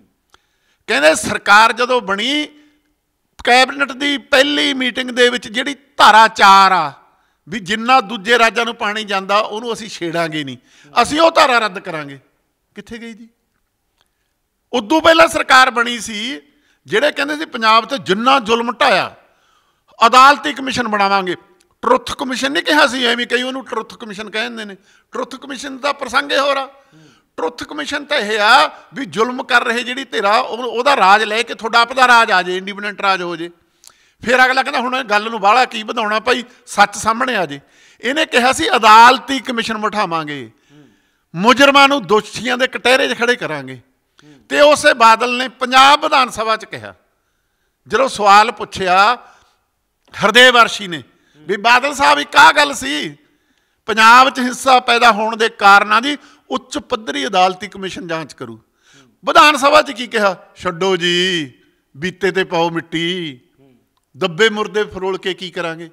ਕਹਿੰਦੇ ਸਰਕਾਰ ਜਦੋਂ ਬਣੀ, ਕੈਬਨਿਟ ਦੀ ਪਹਿਲੀ ਮੀਟਿੰਗ ਦੇ ਵਿੱਚ ਜਿਹੜੀ ਧਾਰਾ ਚਾਰ ਆ ਵੀ ਜਿੰਨਾ ਦੂਜੇ ਰਾਜਾਂ ਨੂੰ ਪਾਣੀ ਜਾਂਦਾ ਉਹਨੂੰ ਅਸੀਂ ਛੇੜਾਂਗੇ ਨਹੀਂ, ਅਸੀਂ ਉਹ ਧਾਰਾ ਰੱਦ ਕਰਾਂਗੇ। ਕਿੱਥੇ ਗਈ ਜੀ? ਉਦੋਂ ਪਹਿਲਾਂ ਸਰਕਾਰ ਬਣੀ ਸੀ ਜਿਹੜੇ ਕਹਿੰਦੇ ਸੀ ਪੰਜਾਬ 'ਤੇ ਜਿੰਨਾ ਜ਼ੁਲਮ ਢਾਇਆ ਅਦਾਲਤੀ ਕਮਿਸ਼ਨ ਬਣਾਵਾਂਗੇ। ਟਰੁੱਥ ਕਮਿਸ਼ਨ ਨਹੀਂ ਕਿਹਾ ਸੀ, ਐਵੇਂ ਕਈ ਉਹਨੂੰ ਟਰੁੱਥ ਕਮਿਸ਼ਨ ਕਹਿ ਦਿੰਦੇ ਨੇ। ਟਰੁੱਥ ਕਮਿਸ਼ਨ ਦਾ ਪ੍ਰਸੰਗ ਇਹ ਹੋਰ ਆ। ਟਰੁੱਥ ਕਮਿਸ਼ਨ ਤਾਂ ਇਹ ਆ ਵੀ ਜ਼ੁਲਮ ਕਰ ਰਹੇ ਜਿਹੜੀ ਧਿਰਾ ਉਹਦਾ ਰਾਜ ਲੈ ਕੇ ਤੁਹਾਡਾ ਆਪਦਾ ਰਾਜ ਆ ਜੇ, ਇੰਡੀਪੈਂਡੈਂਟ ਰਾਜ ਹੋ ਜੇ। ਫਿਰ ਅਗਲਾ ਕਹਿੰਦਾ ਹੁਣ ਗੱਲ ਨੂੰ ਬਾਹਲਾ ਕੀ ਵਧਾਉਣਾ ਭਾਈ, ਸੱਚ ਸਾਹਮਣੇ ਆ ਜੇ। ਇਹਨੇ ਕਿਹਾ ਸੀ ਅਦਾਲਤੀ ਕਮਿਸ਼ਨ ਬਿਠਾਵਾਂਗੇ, ਮੁਜਰਮਾਂ ਨੂੰ ਦੋਸ਼ੀਆਂ ਦੇ ਕਟਹਿਰੇ 'ਚ ਖੜੇ ਕਰਾਂਗੇ। ਅਤੇ ਉਸੇ ਬਾਦਲ ਨੇ ਪੰਜਾਬ ਵਿਧਾਨ ਸਭਾ 'ਚ ਕਿਹਾ, ਜਦੋਂ ਸਵਾਲ ਪੁੱਛਿਆ ਹਰਦੇਵ ਅਰਸ਼ੀ ਨੇ ਵੀ ਬਾਦਲ ਸਾਹਿਬ ਇੱਕ ਆਹ ਗੱਲ ਸੀ, ਪੰਜਾਬ 'ਚ ਹਿੰਸਾ ਪੈਦਾ ਹੋਣ ਦੇ ਕਾਰਨਾਂ ਦੀ ਉੱਚ ਪੱਧਰੀ ਅਦਾਲਤੀ ਕਮਿਸ਼ਨ ਜਾਂਚ ਕਰੂ। ਵਿਧਾਨ ਸਭਾ 'ਚ ਕੀ ਕਿਹਾ? ਛੱਡੋ ਜੀ, ਬੀਤੇ 'ਤੇ ਪਾਓ ਮਿੱਟੀ, ਦੱਬੇ ਮੁਰਦੇ ਫਰੋਲ ਕੇ ਕੀ ਕਰਾਂਗੇ।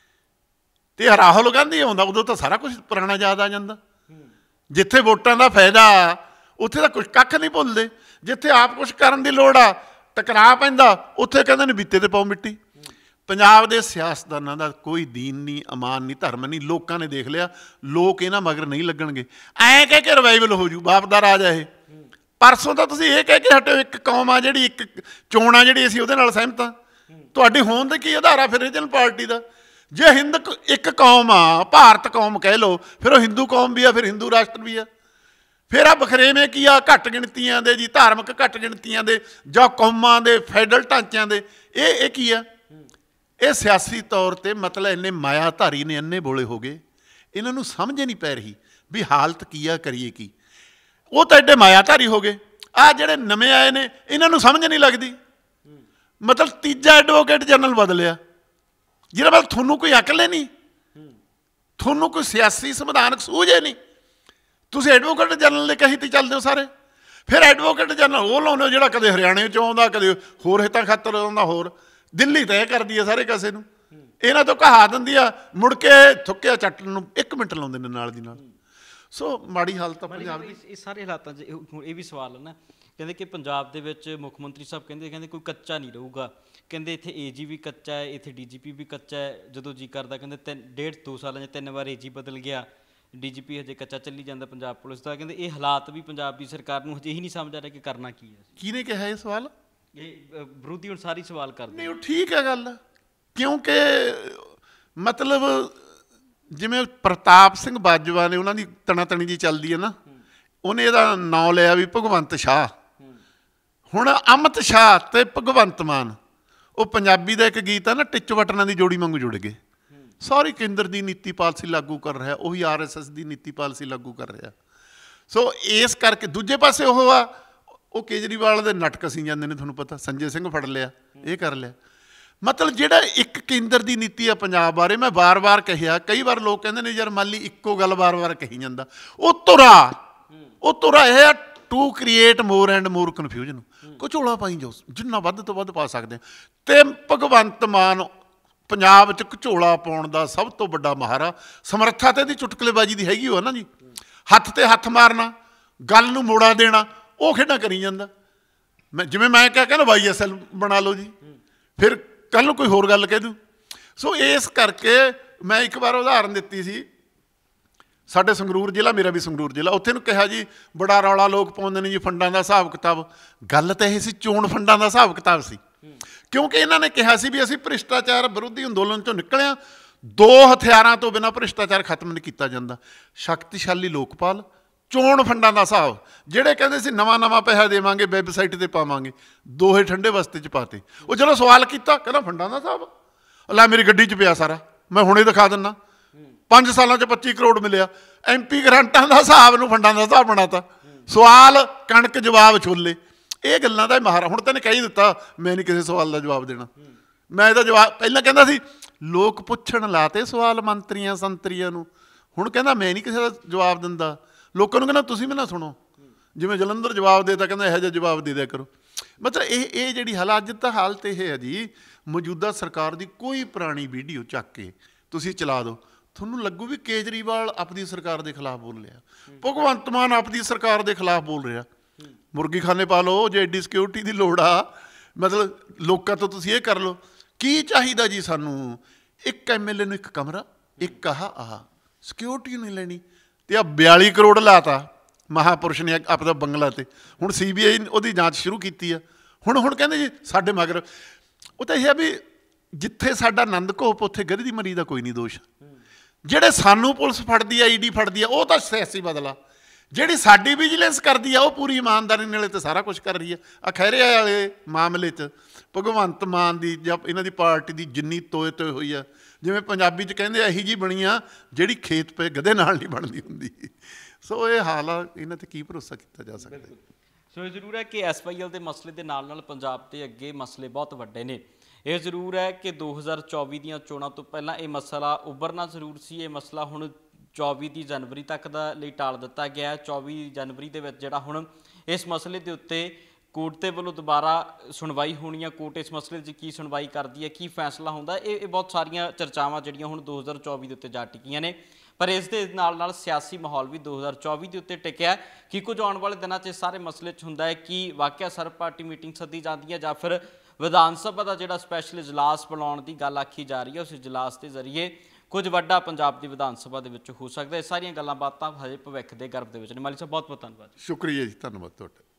ਅਤੇ ਰਾਹੁਲ ਗਾਂਧੀ ਆਉਂਦਾ, ਉਦੋਂ ਤਾਂ ਸਾਰਾ ਕੁਛ ਪੁਰਾਣਾ ਯਾਦ ਆ ਜਾਂਦਾ। ਜਿੱਥੇ ਵੋਟਾਂ ਦਾ ਫਾਇਦਾ ਉੱਥੇ ਤਾਂ ਕੁਛ ਕੱਖ ਨਹੀਂ ਭੁੱਲਦੇ, ਜਿੱਥੇ ਆਪ ਕੁਛ ਕਰਨ ਦੀ ਲੋੜ ਆ ਟਕਰਾਅ ਪੈਂਦਾ, ਉੱਥੇ ਕਹਿੰਦੇ ਨੇ ਬੀਤੇ 'ਤੇ ਪਾਓ ਮਿੱਟੀ। ਪੰਜਾਬ ਦੇ ਸਿਆਸਤਦਾਨਾਂ ਦਾ ਕੋਈ ਦੀਨ ਨਹੀਂ, ਅਮਾਨ ਨਹੀਂ, ਧਰਮ ਨਹੀਂ। ਲੋਕਾਂ ਨੇ ਦੇਖ ਲਿਆ, ਲੋਕ ਇਹਨਾਂ ਮਗਰ ਨਹੀਂ ਲੱਗਣਗੇ। ਐਂ ਕਹਿ ਕੇ ਰਿਵਾਈਵਲ ਹੋ ਜੂ, ਬਾਪ ਦਾ ਰਾਜ ਆ ਇਹ। ਪਰਸੋਂ ਤਾਂ ਤੁਸੀਂ ਇਹ ਕਹਿ ਕੇ ਹਟਿਓ ਇੱਕ ਕੌਮ ਆ ਜਿਹੜੀ, ਇੱਕ ਚੋਣ ਆ ਜਿਹੜੀ, ਅਸੀਂ ਉਹਦੇ ਨਾਲ ਸਹਿਮਤ ਹਾਂ। ਤੁਹਾਡੇ ਹੋਣ ਦੇ ਕੀ ਆਧਾਰ ਆ ਫਿਰ ਰੀਜਨਲ ਪਾਰਟੀ ਦਾ? ਜੇ ਹਿੰਦ ਕ- ਇੱਕ ਕੌਮ ਆ, ਭਾਰਤ ਕੌਮ ਕਹਿ ਲਓ, ਫਿਰ ਉਹ ਹਿੰਦੂ ਕੌਮ ਵੀ ਆ, ਫਿਰ ਹਿੰਦੂ ਰਾਸ਼ਟਰ ਵੀ ਆ। ਫਿਰ ਆ ਬਖਰੇਵੇਂ ਕੀ ਆ, ਘੱਟ ਗਿਣਤੀਆਂ ਦੇ ਜੀ, ਧਾਰਮਿਕ ਘੱਟ ਗਿਣਤੀਆਂ ਦੇ ਜਾਂ ਕੌਮਾਂ ਦੇ ਫੈਡਰਲ ਢਾਂਚਿਆਂ ਦੇ, ਇਹ ਇਹ ਕੀ ਆ? ਇਹ ਸਿਆਸੀ ਤੌਰ 'ਤੇ ਮਤਲਬ ਇੰਨੇ ਮਾਇਆਧਾਰੀ ਨੇ, ਇੰਨੇ ਬੋਲੇ ਹੋ ਗਏ, ਇਹਨਾਂ ਨੂੰ ਸਮਝ ਨਹੀਂ ਪੈ ਰਹੀ ਵੀ ਹਾਲਤ ਕੀ ਆ, ਕਰੀਏ ਕੀ। ਉਹ ਤਾਂ ਐਡੇ ਮਾਇਆਧਾਰੀ ਹੋ ਗਏ। ਆਹ ਜਿਹੜੇ ਨਵੇਂ ਆਏ ਨੇ, ਇਹਨਾਂ ਨੂੰ ਸਮਝ ਨਹੀਂ ਲੱਗਦੀ। ਮਤਲਬ ਤੀਜਾ ਐਡਵੋਕੇਟ ਜਨਰਲ ਬਦਲਿਆ, ਜਿਹਦਾ ਮਤਲਬ ਤੁਹਾਨੂੰ ਕੋਈ ਅਕਲ ਹੀ ਨਹੀਂ, ਤੁਹਾਨੂੰ ਕੋਈ ਸਿਆਸੀ ਸੰਵਿਧਾਨਕ ਸੂਝ ਹੀ ਨਹੀਂ। ਤੁਸੀਂ ਐਡਵੋਕੇਟ ਜਨਰਲ ਦੇ ਕਹੀ ਤੇ ਚੱਲਦੇ ਹੋ ਸਾਰੇ। ਫਿਰ ਐਡਵੋਕੇਟ ਜਨਰਲ ਉਹ ਲਾਉਂਦੇ ਹੋ ਜਿਹੜਾ ਕਦੇ ਹਰਿਆਣੇ 'ਚੋਂ ਆਉਂਦਾ, ਕਦੇ ਹੋਰ ਹਿੱਤਾਂ ਖਾਤਰ ਆਉਂਦਾ, ਹੋਰ ਦਿੱਲੀ ਤੈਅ ਕਰਦੀ ਹੈ ਸਾਰੇ ਕਿਸੇ ਨੂੰ। ਇਹਨਾਂ ਤੋਂ ਕਹਾ ਦਿੰਦੀ ਆ, ਮੁੜ ਕੇ ਥੁੱਕਿਆ ਚੱਟਣ ਨੂੰ ਇੱਕ ਮਿੰਟ ਲਾਉਂਦੇ ਨੇ ਨਾਲ ਦੀ ਨਾਲ। ਸੋ ਮਾੜੀ ਹਾਲਤ ਆ ਪੰਜਾਬ ਦੀ। ਇਹ ਸਾਰੇ ਹਾਲਾਤਾਂ 'ਚ ਇਹ ਇਹ ਵੀ ਸਵਾਲ ਹੈ ਨਾ, ਕਹਿੰਦੇ ਕਿ ਪੰਜਾਬ ਦੇ ਵਿੱਚ ਮੁੱਖ ਮੰਤਰੀ ਸਾਹਿਬ ਕਹਿੰਦੇ ਕਹਿੰਦੇ ਕੋਈ ਕੱਚਾ ਨਹੀਂ ਰਹੂਗਾ। ਕਹਿੰਦੇ ਇੱਥੇ ਏ ਜੀ ਵੀ ਕੱਚਾ ਹੈ, ਇੱਥੇ ਡੀ ਜੀ ਪੀ ਵੀ ਕੱਚਾ ਹੈ। ਜਦੋਂ ਜੀ ਕਰਦਾ ਕਹਿੰਦੇ ਤਿੰਨ ਡੇਢ ਦੋ ਸਾਲਾਂ 'ਚ ਤਿੰਨ ਵਾਰ ਏ ਜੀ ਬਦਲ ਗਿਆ, ਡੀ ਜੀ ਪੀ ਹਜੇ ਕੱਚਾ ਚੱਲੀ ਜਾਂਦਾ ਪੰਜਾਬ ਪੁਲਿਸ ਦਾ। ਕਹਿੰਦੇ ਇਹ ਹਾਲਾਤ ਵੀ ਪੰਜਾਬ ਦੀ ਸਰਕਾਰ ਨੂੰ ਹਜੇ ਹੀ ਨਹੀਂ ਸਮਝ ਆ ਰਿਹਾ ਕਿ ਕਰਨਾ ਕੀ ਹੈ। ਕਿਹਨੇ ਕਿਹਾ ਇਹ ਸਵਾਲ? ਇਹ ਵਿਰੋਧੀ ਹੁਣ ਸਾਰੀ ਸਵਾਲ ਕਰਦੇ ਨਹੀਂ, ਉਹ ਠੀਕ ਹੈ ਗੱਲ, ਕਿਉਂਕਿ ਮਤਲਬ ਜਿਵੇਂ ਪ੍ਰਤਾਪ ਸਿੰਘ ਬਾਜਵਾ ਨੇ, ਉਹਨਾਂ ਦੀ ਤਣਾ ਤਣੀ ਜੀ ਚੱਲਦੀ ਹੈ ਨਾ, ਉਹਨੇ ਇਹਦਾ ਨਾਂ ਲਿਆ ਵੀ ਭਗਵੰਤ ਸ਼ਾਹ। ਹੁਣ ਅਮਿਤ ਸ਼ਾਹ ਤੇ ਭਗਵੰਤ ਮਾਨ, ਉਹ ਪੰਜਾਬੀ ਦਾ ਇੱਕ ਗੀਤ ਆ ਨਾ, ਟਿੱਚ ਬਟਨਾਂ ਦੀ ਜੋੜੀ ਵਾਂਗੂ ਜੁੜ ਗਏ। ਸਾਰੀ ਕੇਂਦਰ ਦੀ ਨੀਤੀ ਪਾਲਿਸੀ ਲਾਗੂ ਕਰ ਰਿਹਾ, ਉਹੀ ਆਰ ਐਸ ਐਸ ਦੀ ਨੀਤੀ ਪਾਲਿਸੀ ਲਾਗੂ ਕਰ ਰਿਹਾ। ਸੋ ਇਸ ਕਰਕੇ ਦੂਜੇ ਪਾਸੇ ਉਹ ਆ, ਉਹ ਕੇਜਰੀਵਾਲ ਦੇ ਨੱਟ ਕਸੀ ਜਾਂਦੇ ਨੇ। ਤੁਹਾਨੂੰ ਪਤਾ, ਸੰਜੇ ਸਿੰਘ ਫੜ ਲਿਆ, ਇਹ ਕਰ ਲਿਆ। ਮਤਲਬ ਜਿਹੜਾ ਇੱਕ ਕੇਂਦਰ ਦੀ ਨੀਤੀ ਆ ਪੰਜਾਬ ਬਾਰੇ, ਮੈਂ ਵਾਰ-ਵਾਰ ਕਿਹਾ, ਕਈ ਵਾਰ ਲੋਕ ਕਹਿੰਦੇ ਨੇ ਯਾਰ ਮਾਲੀ ਇੱਕੋ ਗੱਲ ਵਾਰ-ਵਾਰ ਕਹੀ ਜਾਂਦਾ। ਉਹ ਧੁਰਾ ਉਹ ਧੁਰਾ ਇਹ ਆ to create more and more confusion. ਘਚੋਲਾ ਪਾਈ ਜਾਓ, ਜਿੰਨਾ ਵੱਧ ਤੋਂ ਵੱਧ ਪਾ ਸਕਦੇ। ਅਤੇ ਭਗਵੰਤ ਮਾਨ ਪੰਜਾਬ 'ਚ ਘਚੋਲਾ ਪਾਉਣ ਦਾ ਸਭ ਤੋਂ ਵੱਡਾ ਮਾਹਰ ਆ। ਸਮਰੱਥਾ ਤਾਂ ਇਹਦੀ ਚੁਟਕਲੇਬਾਜ਼ੀ ਦੀ ਹੈਗੀ ਹੋ ਨਾ ਜੀ, ਹੱਥ 'ਤੇ ਹੱਥ ਮਾਰਨਾ, ਗੱਲ ਨੂੰ ਮੋੜਾ ਦੇਣਾ, ਉਹ ਖੇਡਾਂ ਕਰੀ ਜਾਂਦਾ। ਮੈਂ ਜਿਵੇਂ ਮੈਂ ਕਿਹਾ ਕਹਿੰਦਾ ਵਾਈ ਐਸ ਐਲ ਬਣਾ ਲਓ ਜੀ, ਫਿਰ ਕੱਲ੍ਹ ਨੂੰ ਕੋਈ ਹੋਰ ਗੱਲ ਕਹਿ ਦੂ। ਸੋ ਇਸ ਕਰਕੇ ਮੈਂ ਇੱਕ ਵਾਰ ਉਦਾਹਰਨ ਦਿੱਤੀ ਸੀ, ਸਾਡੇ ਸੰਗਰੂਰ ਜ਼ਿਲ੍ਹਾ, ਮੇਰਾ ਵੀ ਸੰਗਰੂਰ ਜ਼ਿਲ੍ਹਾ, ਉੱਥੇ ਨੂੰ ਕਿਹਾ ਜੀ ਬੜਾ ਰੌਲਾ ਲੋਕ ਪਾਉਂਦੇ ਨੇ ਜੀ ਫੰਡਾਂ ਦਾ ਹਿਸਾਬ ਕਿਤਾਬ। ਗੱਲ ਤਾਂ ਇਹ ਸੀ, ਚੋਣ ਫੰਡਾਂ ਦਾ ਹਿਸਾਬ ਕਿਤਾਬ ਸੀ, ਕਿਉਂਕਿ ਇਹਨਾਂ ਨੇ ਕਿਹਾ ਸੀ ਵੀ ਅਸੀਂ ਭ੍ਰਿਸ਼ਟਾਚਾਰ ਵਿਰੋਧੀ ਅੰਦੋਲਨ 'ਚੋਂ ਨਿਕਲਿਆ, ਦੋ ਹਥਿਆਰਾਂ ਤੋਂ ਬਿਨਾਂ ਭ੍ਰਿਸ਼ਟਾਚਾਰ ਖਤਮ ਨਹੀਂ ਕੀਤਾ ਜਾਂਦਾ। ਸ਼ਕਤੀਸ਼ਾਲੀ ਲੋਕਪਾਲ, ਚੋਣ ਫੰਡਾਂ ਦਾ ਹਿਸਾਬ। ਜਿਹੜੇ ਕਹਿੰਦੇ ਸੀ ਨਵਾਂ ਨਵਾਂ ਪੈਸਾ ਦੇਵਾਂਗੇ, ਵੈਬਸਾਈਟ 'ਤੇ ਪਾਵਾਂਗੇ, ਦੋਹੇ ਠੰਡੇ ਬਸਤੇ 'ਚ ਪਾਤੇ। ਉਹ ਜਦੋਂ ਸਵਾਲ ਕੀਤਾ, ਕਹਿੰਦਾ ਫੰਡਾਂ ਦਾ ਹਿਸਾਬ ਲੈ ਮੇਰੀ ਗੱਡੀ 'ਚ ਪਿਆ ਸਾਰਾ, ਮੈਂ ਹੁਣੇ ਦਿਖਾ ਦਿੰਦਾ। ਪੰਜ ਸਾਲਾਂ 'ਚ ਪੱਚੀ ਕਰੋੜ ਮਿਲਿਆ। ਐਮ ਪੀ ਗ੍ਰਾਂਟਾਂ ਦਾ ਹਿਸਾਬ ਨੂੰ ਫੰਡਾਂ ਦਾ ਹਿਸਾਬ ਬਣਾਤਾ। ਸਵਾਲ ਕਣਕ, ਜਵਾਬ ਛੋਲੇ। ਇਹ ਗੱਲਾਂ ਦਾ ਮਾਹਰ। ਹੁਣ ਤੈਨੂੰ ਕਹਿ ਹੀ ਦਿੱਤਾ, ਮੈਂ ਨਹੀਂ ਕਿਸੇ ਸਵਾਲ ਦਾ ਜਵਾਬ ਦੇਣਾ। ਮੈਂ ਇਹਦਾ ਜਵਾਬ ਪਹਿਲਾਂ ਕਹਿੰਦਾ ਸੀ, ਲੋਕ ਪੁੱਛਣ ਲਾਤੇ ਸਵਾਲ ਮੰਤਰੀਆਂ ਸੰਤਰੀਆਂ ਨੂੰ। ਹੁਣ ਕਹਿੰਦਾ ਮੈਂ ਨਹੀਂ ਕਿਸੇ ਦਾ ਜਵਾਬ ਦਿੰਦਾ। ਲੋਕਾਂ ਨੂੰ ਕਹਿੰਦਾ ਤੁਸੀਂ ਵੀ ਨਾ ਸੁਣੋ, ਜਿਵੇਂ ਜਲੰਧਰ ਜਵਾਬ ਦੇ ਤਾ ਕਹਿੰਦਾ ਇਹੋ ਜਿਹਾ ਜਵਾਬ ਦੇ ਦਿਆ ਕਰੋ। ਮਤਲਬ ਇਹ ਇਹ ਜਿਹੜੀ ਹਾਲਾਤ, ਅੱਜ ਤਾਂ ਹਾਲਤ ਇਹ ਹੈ ਜੀ, ਮੌਜੂਦਾ ਸਰਕਾਰ ਦੀ ਕੋਈ ਪੁਰਾਣੀ ਵੀਡੀਓ ਚੱਕ ਕੇ ਤੁਸੀਂ ਚਲਾ ਦਿਓ, ਤੁਹਾਨੂੰ ਲੱਗੂ ਵੀ ਕੇਜਰੀਵਾਲ ਆਪਣੀ ਸਰਕਾਰ ਦੇ ਖਿਲਾਫ ਬੋਲ ਰਿਹਾ, ਭਗਵੰਤ ਮਾਨ ਆਪਣੀ ਸਰਕਾਰ ਦੇ ਖਿਲਾਫ ਬੋਲ ਰਿਹਾ। ਮੁਰਗੀ ਖਾਨੇ ਪਾ ਲਓ, ਜੇ ਐਡੀ ਸਿਕਿਉਰਿਟੀ ਦੀ ਲੋੜ ਆ, ਮਤਲਬ ਲੋਕਾਂ ਤੋਂ ਤੁਸੀਂ ਇਹ ਕਰ ਲਓ। ਕੀ ਚਾਹੀਦਾ ਜੀ ਸਾਨੂੰ? ਇੱਕ ਐਮ ਐਲ ਏ ਨੂੰ ਇੱਕ ਕਮਰਾ, ਇੱਕ ਆਹ ਆਹ ਸਿਕਿਉਰਿਟੀ ਨਹੀਂ ਲੈਣੀ। ਅਤੇ ਆਹ ਬਿਆਲੀ ਕਰੋੜ ਲਾਤਾ ਮਹਾਂਪੁਰਸ਼ ਨੇ ਆਪਦਾ ਬੰਗਲਾ 'ਤੇ। ਹੁਣ ਸੀ ਬੀ ਆਈ ਉਹਦੀ ਜਾਂਚ ਸ਼ੁਰੂ ਕੀਤੀ ਆ। ਹੁਣ ਹੁਣ ਕਹਿੰਦੇ ਜੀ ਸਾਡੇ ਮਗਰ। ਉਹ ਤਾਂ ਇਹ ਆ ਵੀ ਜਿੱਥੇ ਸਾਡਾ ਆਨੰਦ ਘੋਪ, ਉੱਥੇ ਗਧੇ ਦੀ ਮਰੀ ਦਾ ਕੋਈ ਨਹੀਂ ਦੋਸ਼। ਜਿਹੜੇ ਸਾਨੂੰ ਪੁਲਿਸ ਫੜਦੀ ਆ, ਈ ਡੀ ਫੜਦੀ ਆ, ਉਹ ਤਾਂ ਸਿਆਸੀ ਬਦਲਾ। ਜਿਹੜੀ ਸਾਡੀ ਵਿਜੀਲੈਂਸ ਕਰਦੀ ਆ, ਉਹ ਪੂਰੀ ਇਮਾਨਦਾਰੀ ਨਾਲ ਤੇ ਸਾਰਾ ਕੁਛ ਕਰ ਰਹੀ ਆ। ਆ ਖਹਿਰੇ ਵਾਲੇ ਮਾਮਲੇ 'ਚ ਭਗਵੰਤ ਮਾਨ ਦੀ ਜਾਂ ਇਹਨਾਂ ਦੀ ਪਾਰਟੀ ਦੀ ਜਿੰਨੀ ਤੋਏ ਤੋਏ ਹੋਈ ਆ, ਜਿਵੇਂ ਪੰਜਾਬੀ 'ਚ ਕਹਿੰਦੇ ਇਹੀ ਜਿਹੀ ਬਣੀ ਆ ਜਿਹੜੀ ਖੇਤ ਪਏ ਗਧੇ ਨਾਲ ਨਹੀਂ ਬਣਦੀ ਹੁੰਦੀ। ਸੋ ਇਹ ਹਾਲ ਆ, ਇਹਨਾਂ 'ਤੇ ਕੀ ਭਰੋਸਾ ਕੀਤਾ ਜਾ ਸਕਦਾ। ਸੋ ਇਹ ਜ਼ਰੂਰ ਹੈ ਕਿ ਐਸ ਵਾਈ ਐਲ ਦੇ ਮਸਲੇ ਦੇ ਨਾਲ ਨਾਲ ਪੰਜਾਬ ਦੇ ਅੱਗੇ ਮਸਲੇ ਬਹੁਤ ਵੱਡੇ ਨੇ। ਇਹ ਜ਼ਰੂਰ ਹੈ ਕਿ ਦੋ ਹਜ਼ਾਰ ਚੌਵੀ ਦੀਆਂ ਚੋਣਾਂ ਤੋਂ ਪਹਿਲਾਂ ਇਹ ਮਸਲਾ ਉੱਭਰਨਾ ਜ਼ਰੂਰ ਸੀ। ਇਹ ਮਸਲਾ ਹੁਣ ਚੌਵੀ ਦੀ ਜਨਵਰੀ ਤੱਕ ਦਾ ਲਈ ਟਾਲ ਦਿੱਤਾ ਗਿਆ। ਚੌਵੀ ਜਨਵਰੀ ਦੇ ਵਿੱਚ ਜਿਹੜਾ ਹੁਣ ਇਸ ਮਸਲੇ ਦੇ ਉੱਤੇ ਕੋਰਟ ਦੇ ਵੱਲੋਂ ਦੁਬਾਰਾ ਸੁਣਵਾਈ ਹੋਣੀ ਆ। ਕੋਰਟ ਇਸ ਮਸਲੇ 'ਚ ਕੀ ਸੁਣਵਾਈ ਕਰਦੀ ਹੈ, ਕੀ ਫੈਸਲਾ ਹੁੰਦਾ, ਇਹ ਇਹ ਬਹੁਤ ਸਾਰੀਆਂ ਚਰਚਾਵਾਂ ਜਿਹੜੀਆਂ ਹੁਣ ਦੋ ਹਜ਼ਾਰ ਚੌਵੀ ਦੇ ਉੱਤੇ ਜਾ ਟਿਕੀਆਂ ਨੇ। ਪਰ ਇਸ ਦੇ ਨਾਲ ਨਾਲ ਸਿਆਸੀ ਮਾਹੌਲ ਵੀ ਦੋ ਹਜ਼ਾਰ ਚੌਵੀ ਦੇ ਉੱਤੇ ਟਿਕਿਆ ਕਿ ਕੁਝ ਆਉਣ ਵਾਲੇ ਦਿਨਾਂ 'ਚ ਸਾਰੇ ਮਸਲੇ 'ਚ ਹੁੰਦਾ ਹੈ ਕਿ ਵਾਕਿਆ ਸਰਬ ਪਾਰਟੀ ਮੀਟਿੰਗ ਸੱਦੀ ਜਾਂਦੀ ਹੈ ਜਾਂ ਫਿਰ ਵਿਧਾਨ ਸਭਾ ਦਾ ਜਿਹੜਾ ਸਪੈਸ਼ਲ ਇਜਲਾਸ ਬੁਲਾਉਣ ਦੀ ਗੱਲ ਆਖੀ ਜਾ ਰਹੀ ਹੈ, ਉਸ ਇਜਲਾਸ ਦੇ ਜ਼ਰੀਏ ਕੁਝ ਵੱਡਾ ਪੰਜਾਬ ਦੀ ਵਿਧਾਨ ਸਭਾ ਦੇ ਵਿੱਚ ਹੋ ਸਕਦਾ। ਇਹ ਸਾਰੀਆਂ ਗੱਲਾਂ ਬਾਤਾਂ ਹਜੇ ਭਵਿੱਖ ਦੇ ਗਰਭ ਦੇ ਵਿੱਚ ਨੇ। ਮਾਲੀ ਸਾਹਿਬ ਬਹੁਤ ਬਹੁਤ ਧੰਨਵਾਦ। ਸ਼ੁਕਰੀਆ ਜੀ, ਧੰਨਵਾਦ ਤੁਹਾਡਾ।